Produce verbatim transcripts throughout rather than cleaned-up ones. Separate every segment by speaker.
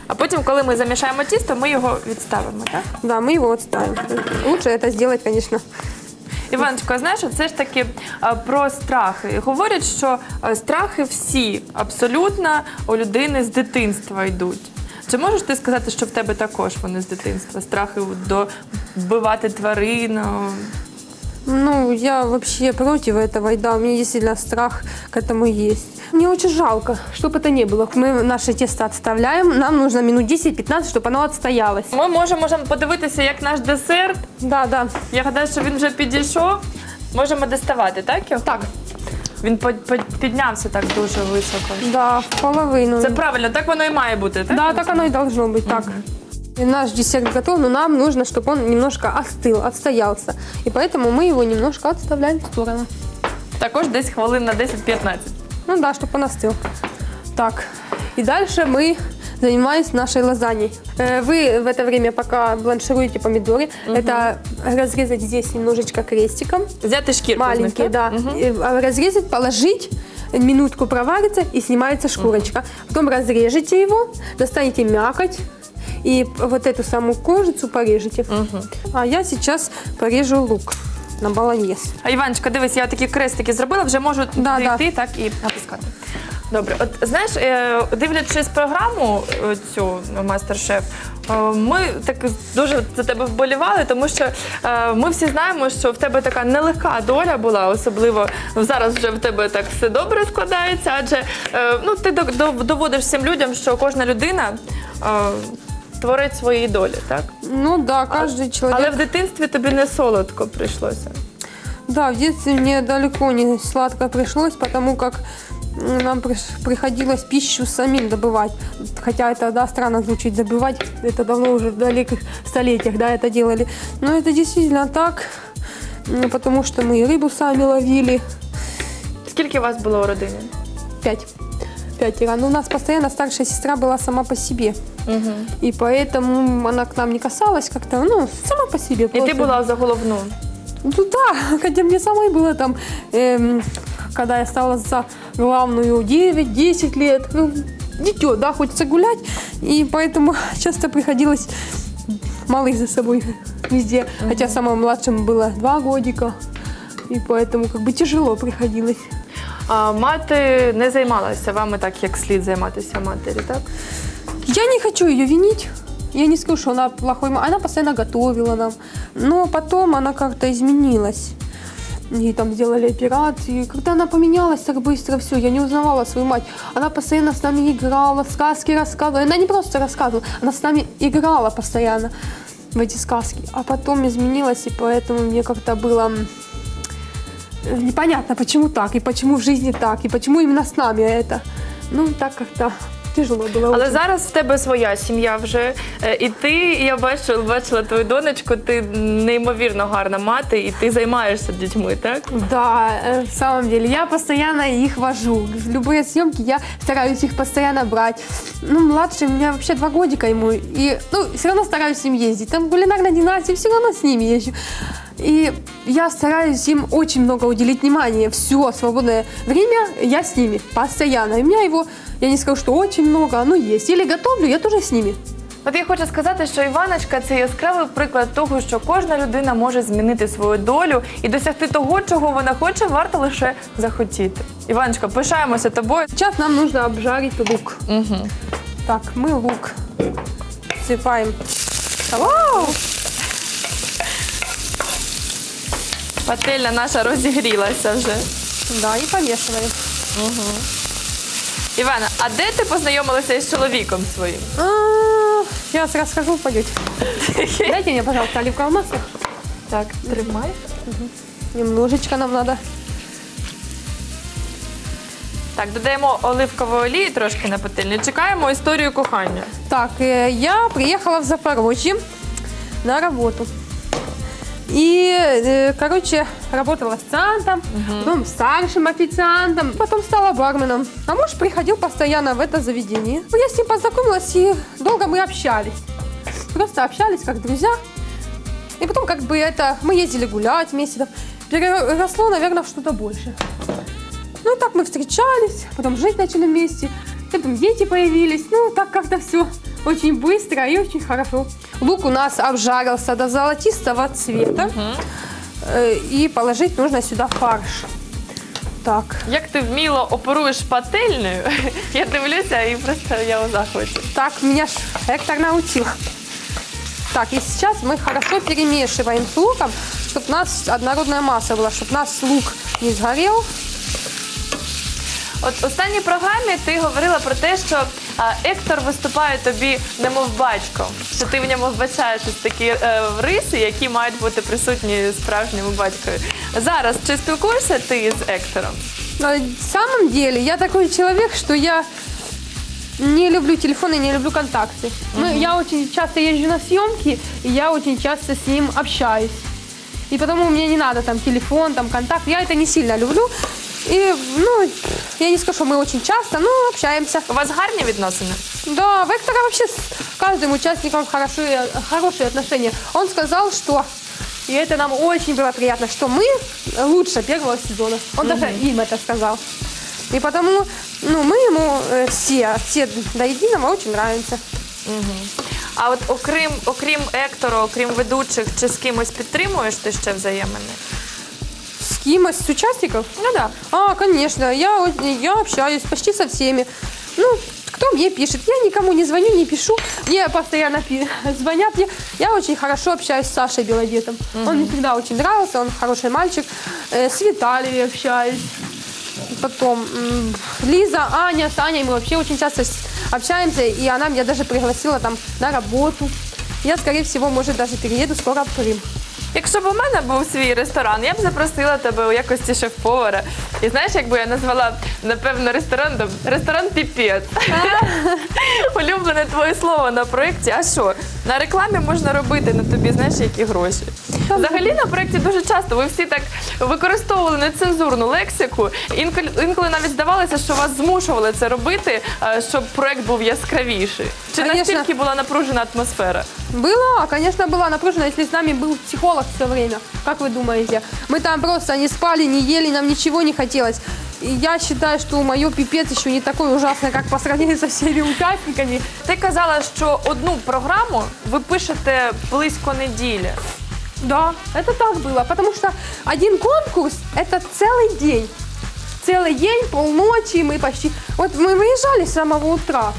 Speaker 1: А потім, коли ми замішаємо тісто, ми його відставимо, так?
Speaker 2: Да, мы его отставим. Лучше это сделать, конечно.
Speaker 1: Іваночко, а знаєш, це ж таки а, про страхи. Говорять, що а, страхи всі абсолютно у людини з дитинства йдуть. Чи можеш ти сказати, що в тебе також вони з дитинства? Страхи до вбивати тварин?
Speaker 2: Ну, я вообще против этого, и да, у меня действительно страх к этому есть. Мне очень жалко, чтобы это не было. Мы наше тесто отставляем, нам нужно минут десять-пятнадцать, чтобы оно отстоялось.
Speaker 1: Ми можемо, можемо подивитися, як наш десерт.
Speaker 2: Да, да.
Speaker 1: Я гадаю, що він вже підійшов. Можемо доставати, так його?
Speaker 2: Так.
Speaker 1: Він по- по- піднявся так дуже високо.
Speaker 2: Да, в половину.
Speaker 1: Це правильно, так воно і має бути, так?
Speaker 2: Да, так оно и должно быть, так. И наш десерт готов, но нам нужно, чтобы он немножко остыл, отстоялся. И поэтому мы его немножко отставляем в сторону.
Speaker 1: Також десь хвилин на десять-п'ятнадцять.
Speaker 2: Ну да, чтобы он остыл. Так, и дальше мы занимаемся нашей лазаньей. Э, Вы в это время, пока бланшируете помидоры, это разрезать здесь немножечко крестиком.
Speaker 1: Взяти шкірку з них,
Speaker 2: Маленькие,
Speaker 1: так?
Speaker 2: да.
Speaker 1: Мгм.
Speaker 2: И, а, Разрезать, положить, минутку проварится и снимается шкурочка. Потом разрежете его, достанете мякоть и вот эту самую кожицу порежете. А я сейчас порежу лук на болоньез.
Speaker 1: А, Іваночка, дивись, я такі крестики зробила, вже можу
Speaker 2: Да,
Speaker 1: йти так і натискати. Добре, от знаєш, е, дивлячись програму е, цю «Мастер-шеф», е, ми так дуже за тебе вболівали, тому що е, ми всі знаємо, що в тебе така нелегка доля була, особливо зараз вже в тебе так все добре складається, адже е, ну, ти до- до- доводиш всім людям, що кожна людина е, творить свої долі, так?
Speaker 2: Ну да, каждый человек.
Speaker 1: Але в дитинстві тобі не солодко прийшлося.
Speaker 2: Да, в детстве мне далеко не сладко пришлось, потому как м, нам приш- приходилось пищу самим добывать. Хотя это, да, странно звучит, добывать, это давно уже в далеких столетиях, да, это делали. Но это действительно так, м, потому что мы и рыбу сами ловили.
Speaker 1: Скільки у вас було у родині?
Speaker 2: Пять. Пятеро. Но у нас постоянно старшая сестра была сама по себе.
Speaker 1: Угу.
Speaker 2: И поэтому она к нам не касалась как-то, ну, сама по себе.
Speaker 1: І ти
Speaker 2: просто.
Speaker 1: була за головну.
Speaker 2: Ну да, хотя мне самой было там, эм, когда я стала за главную девять-десять лет, ну, дитё, да, хочется гулять, и поэтому часто приходилось малых за собой везде, uh-huh. хотя самым младшим было два годика, и поэтому как бы тяжело приходилось.
Speaker 1: А мати не займалася вами так, як слід займатися матері, так?
Speaker 2: Я не хочу ее винить. Я не скажу, что она плохой мама. Она постоянно готовила нам. Но потом она как-то изменилась. Ей там сделали операции. Когда она поменялась так быстро, все, я не узнавала свою мать. Она постоянно с нами играла, сказки рассказывала. Она не просто рассказывала, она с нами играла постоянно в эти сказки. А потом изменилась, и поэтому мне как-то было непонятно, почему так, и почему в жизни так, и почему именно с нами это. Ну, так как-то тяжело було.
Speaker 1: Але зараз в тебе своя сім'я вже, е, і ти, я бачила, бачила твою донечку, ти неймовірно гарна мати, і ти займаєшся дітьми, так?
Speaker 2: Да, э, в самом деле, я постоянно их вожу. В любые съемки я стараюсь их постоянно брать. Ну, младший, у меня вообще два годика ему, и, ну, все равно стараюсь с ним ездить. Там кулинарная династия, все равно с ними езжу. И я стараюсь им очень много уделить внимания. Все свободное время я с ними постоянно. И у меня его, я не скажу, что очень много, но есть. Или готовлю, я тоже с ними.
Speaker 1: От я хочу сказати, що Іваночка – це яскравий приклад того, що кожна людина може змінити свою долю і досягти того, чого вона хоче, варто лише захотіти. Іваночка, пишаємося тобою.
Speaker 2: Сейчас нам нужно обжарить лук.
Speaker 1: Угу.
Speaker 2: Так, мы лук всыпаем. Вау!
Speaker 1: Пательня наша розігрілася вже.
Speaker 2: Да, и помешиваем.
Speaker 1: Угу. Івана, а де ти познайомилася із чоловіком своїм?
Speaker 2: А, Сейчас расскажу, пойдете. Дайте мне, пожалуйста, оливковое масло.
Speaker 1: Так, тримай.
Speaker 2: Немножечко нам надо.
Speaker 1: Так, додаємо оливкової олії трошки на пательню. Чекаємо історію кохання.
Speaker 2: Так, э, я приехала в Запорожье на работу. И, э, короче, работала официантом,
Speaker 1: Угу.
Speaker 2: потом старшим официантом, потом стала барменом. А муж приходил постоянно в это заведение. Ну, я с ним познакомилась, и долго мы общались. Просто общались как друзья. И потом как бы это, мы ездили гулять вместе, там, переросло, наверное, в что-то больше. Ну, так мы встречались, потом жить начали вместе, потом дети появились. Ну, так как-то все очень быстро и очень хорошо. Лук у нас обжарился до золотистого цвета. Э, И положить нужно сюда фарш. Так.
Speaker 1: Як ти вміло оперуєш пательнею, я дивлюся і просто я у захваті.
Speaker 2: Так, меня ж Эктор научил. Так, и сейчас мы хорошо перемешиваем с луком, чтобы у нас однородная масса была, чтобы у нас лук не сгорел.
Speaker 1: От в останній програмі ти говорила про те, що а, Ектор виступає тобі немов батько, що ти в ньому вбачаєш ось такі е, риси, які мають бути присутні справжньому батькові. Зараз чи спілкуєшся ти з Ектором?
Speaker 2: Но на самом деле я такой человек, что я не люблю телефоны, не люблю контакты. Ну, я очень часто езжу на съемки, и я очень часто с ним общаюсь. И потому мне не надо там телефон, там контакт. Я это не сильно люблю. И, ну, я не скажу, что мы очень часто, но общаемся.
Speaker 1: У вас гарні відносини?
Speaker 2: Да, в Эктора вообще с каждым участником хорошие, хорошие отношения. Он сказал, что, и это нам очень было приятно, что мы лучше первого сезона. Он даже им это сказал. И потому, ну, мы ему э, все, все до единого очень нравимся.
Speaker 1: А от окрім, окрім Ектора, окрім ведучих, чи з кимось підтримуєш ти ще взаємини?
Speaker 2: С кем из участников?
Speaker 1: Ну да.
Speaker 2: А, конечно, я, вот- я общаюсь почти со всеми. Ну, кто мне пишет? Я никому не звоню, не пишу. Мне постоянно пи- звонят. Я, я очень хорошо общаюсь с Сашей Белодетом. Он мне всегда очень нравился, он хороший мальчик. Э, с Виталией общаюсь. Потом м, Лиза, Аня, с Аней мы вообще очень часто с- общаемся. И она меня даже пригласила там на работу. Я, скорее всего, может, даже перееду скоро в Крым.
Speaker 1: Якщо б у мене був свій ресторан, я б запросила тебе у якості шеф-повара. І знаєш, як би я назвала, напевно, ресторан, то ресторан Піпець. Улюблене твоє слово на проєкті. А що? На рекламі можна робити на тобі, знаєш, які гроші. Взагалі на проєкті дуже часто ви всі так використовували нецензурну лексику. Інколи, інколи навіть здавалося, що вас змушували це робити, е, щоб проєкт був яскравіший. Чи
Speaker 2: Конечно.
Speaker 1: настільки була напружена атмосфера?
Speaker 2: Была, конечно, была напряжена, если с нами был психолог все время. Как вы думаете? Мы там просто не спали, не ели, нам ничего не хотелось. И я считаю, что мое пипец еще не такой ужасный, как по сравнению со всеми участниками.
Speaker 1: Ти казала, що одну програму ви пишете близько неділі.
Speaker 2: Да, это так было, потому что один конкурс – это целый день. Целый день, полночи, мы почти… Вот мы выезжали с самого утра.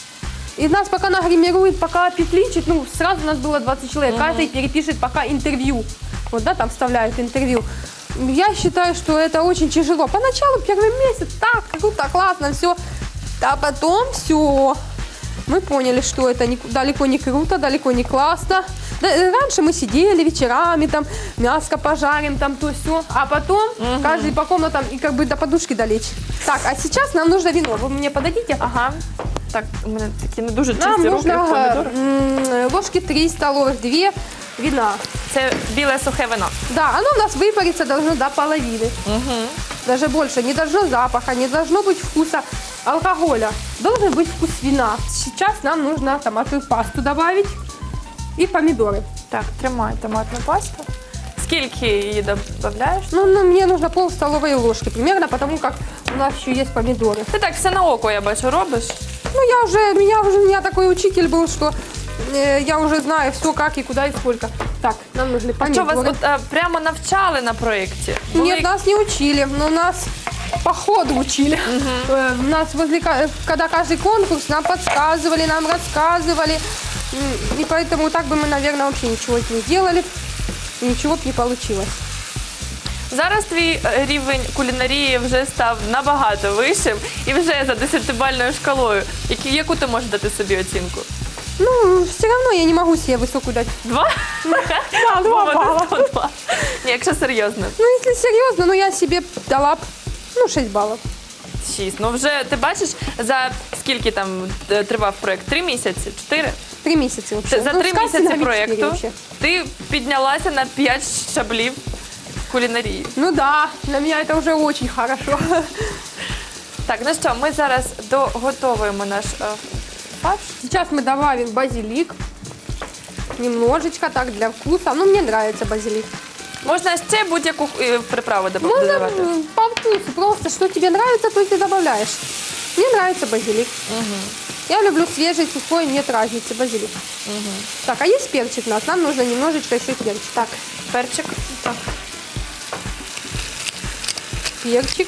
Speaker 2: И нас пока нагримирует, пока петличит, ну, сразу нас было двадцать человек, каждый перепишет пока интервью. Вот, да, там вставляют интервью. Я считаю, что это очень тяжело. Поначалу первый месяц так круто, классно, все. А потом все. Мы поняли, что это не- далеко не круто, далеко не классно. Да, э, раньше мы сидели вечерами, там, мяско пожарим, там, то все. А потом каждый по комнатам и как бы до подушки долечь. Так, а сейчас нам нужно вино. Вы мне подадите?
Speaker 1: Ага. Так, у мене такі не дуже
Speaker 2: Нам
Speaker 1: чисті руки в
Speaker 2: нужно
Speaker 1: помідорах.
Speaker 2: м, ложки три столовых, две вина.
Speaker 1: Це біле сухе вино.
Speaker 2: Да, оно у нас выпариться должно до половины. Даже больше. Не должно запаха, не должно быть вкуса алкоголя. Должен быть вкус вина. Сейчас нам нужно томатную пасту добавить и помидоры.
Speaker 1: Так, тримай томатну пасту. Скільки її додаєш?
Speaker 2: Ну, ну, мне нужно пол столовой ложки примерно, потому как у нас еще есть помидоры.
Speaker 1: Ти так все на око, я бачу, робиш.
Speaker 2: Ну, я уже, меня уже, у меня такой учитель был, что э, я уже знаю все, как и куда и сколько. Так, нам нужны
Speaker 1: А що
Speaker 2: помидоры.
Speaker 1: вас от, е, прямо навчали на проєкті? Були-
Speaker 2: Нет, нас не учили, но нас по ходу учили. Э, Нас возле, ка- когда каждый конкурс, нам подсказывали, нам рассказывали. М, И поэтому так бы мы, наверное, вообще ничего не делали, и ничего бы не получилось.
Speaker 1: Зараз твій е, рівень кулінарії вже став набагато вищим і вже за десятибальною шкалою. Які- Яку ти можеш дати собі оцінку?
Speaker 2: Ну, все равно я не могу себе высокую дать.
Speaker 1: Два?
Speaker 2: Да, два балла.
Speaker 1: По два. Ні, якщо серйозно.
Speaker 2: Ну, если серьезно, ну я себе дала б, ну, шесть баллов.
Speaker 1: Шість. Ну вже ти бачиш, за скільки там е, тривав проєкт? Три місяці? Чотири?
Speaker 2: Три месяца вообще.
Speaker 1: За
Speaker 2: Ну,
Speaker 1: три
Speaker 2: с кастинга
Speaker 1: місяці
Speaker 2: четыре
Speaker 1: проєкту
Speaker 2: вообще.
Speaker 1: ти піднялася на п'ять щаблів кулінарії.
Speaker 2: Ну да, для меня это уже очень хорошо.
Speaker 1: Так, ну що, ми зараз доготовуємо наш е, фарш.
Speaker 2: Сейчас мы добавим базилик. Немножечко так для вкуса. Ну, мне нравится базилик.
Speaker 1: Можна ще будь-яку е, приправу доб-
Speaker 2: Можно
Speaker 1: додавати.
Speaker 2: м, по вкусу. Просто что тебе нравится, то и ты добавляешь. Мне нравится базилик. Я люблю свежий, сухой, нет разницы, базилик. Так, а есть перчик у нас? Нам нужно немножечко еще перчик. Так,
Speaker 1: Перчик. Так.
Speaker 2: перчик.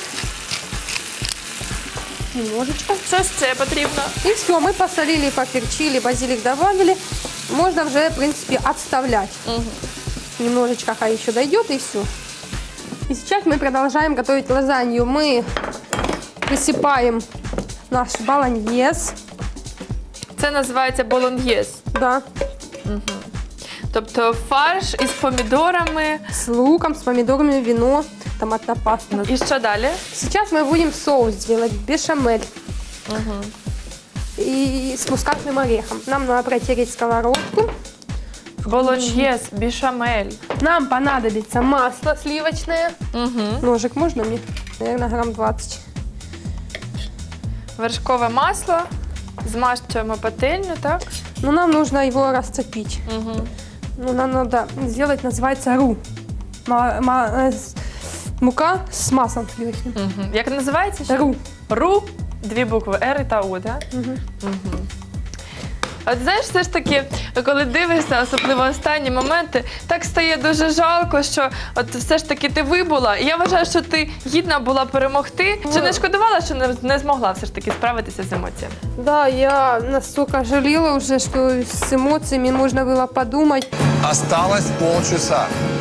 Speaker 2: Немножечко.
Speaker 1: Що ще потрібно?
Speaker 2: И все, мы посолили, поперчили, базилик добавили. Можно уже, в принципе, отставлять.
Speaker 1: Угу.
Speaker 2: Немножечко хай еще дойдет, и все. И сейчас мы продолжаем готовить лазанью. Мы присыпаем наш болоньез.
Speaker 1: Це називається болоньєз.
Speaker 2: Да.
Speaker 1: Тобто фарш із помідорами.
Speaker 2: С луком, с помидорами, вино, томатная паста.
Speaker 1: І що далі?
Speaker 2: Сейчас мы будем соус делать, бешамель.
Speaker 1: Угу.
Speaker 2: И с мускатным орехом. Нам надо протереть сковородку.
Speaker 1: Болоньєз, бешамель.
Speaker 2: Нам понадобится масло сливочное.
Speaker 1: Угу.
Speaker 2: Ножик можно мне? Наверное, грамм двадцать.
Speaker 1: Вершкове масло. Змащуємо пательню, так?
Speaker 2: Но нам нужно его расцепить.
Speaker 1: Угу.
Speaker 2: Ну, нам надо сделать, называется ру. Ма- ма- э, с- мука с маслом сливочным.
Speaker 1: Угу. Як називається? ще?
Speaker 2: Ру.
Speaker 1: Ру. Дві букви Р та У, так?
Speaker 2: Мгм.
Speaker 1: Угу. От знаєш, все ж таки, коли дивишся, особливо останні моменти, так стає дуже жалко, що от все ж таки ти вибула. І я вважаю, що ти гідна була перемогти. Чи не шкодувала, що не, не змогла все ж таки справитися з емоціями?
Speaker 2: Да, я настолько жалела уже, что с эмоциями можно было подумать.
Speaker 3: Осталось полчаса.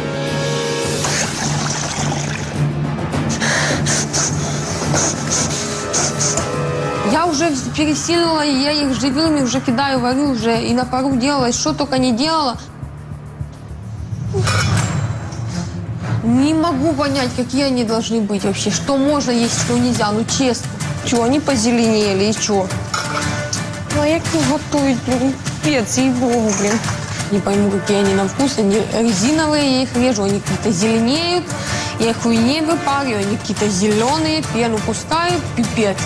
Speaker 4: Я уже пересилила, и я их живыми уже кидаю, варю уже, и на пару делала, и что только не делала. Не могу понять, какие они должны быть вообще, что можно есть, что нельзя, ну честно. Что, они позеленели, и что? Ну, а як их готовить, блин, пипец, ей-богу, блин. Не пойму, какие они на вкус, они резиновые, я их режу, они какие-то зеленеют, я их хуйней выпариваю, они какие-то зеленые, пену пускают, пипец.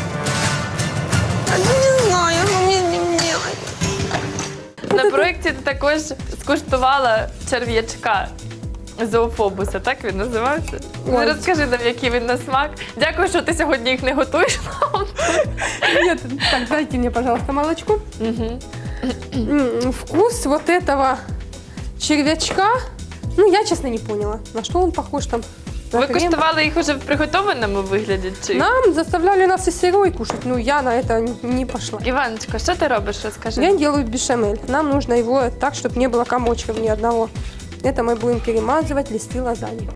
Speaker 4: Не знаю, что мне с ним делать.
Speaker 1: На проєкті ти також скуштувала черв'ячка зоофобуса, так він називався? Ну,
Speaker 2: Ой.
Speaker 1: розкажи нам, який він на смак. Дякую, що ти сьогодні їх не готуєш нам.
Speaker 2: Нет, так, дайте мне, пожалуйста, молочко. М, Вкус вот этого червячка, ну, я, честно, не поняла, на что он похож там. на
Speaker 1: Ви
Speaker 2: крем.
Speaker 1: куштували їх уже в приготованому вигляді? Чи?
Speaker 2: Нам заставляли нас и сырой кушать, но я на это не пошла.
Speaker 1: Іваночка, що ти робиш, розкажи.
Speaker 2: Я делаю бешамель. Нам нужно его так, чтобы не было комочков ни одного. Это мы будем перемазывать листы лазаньи.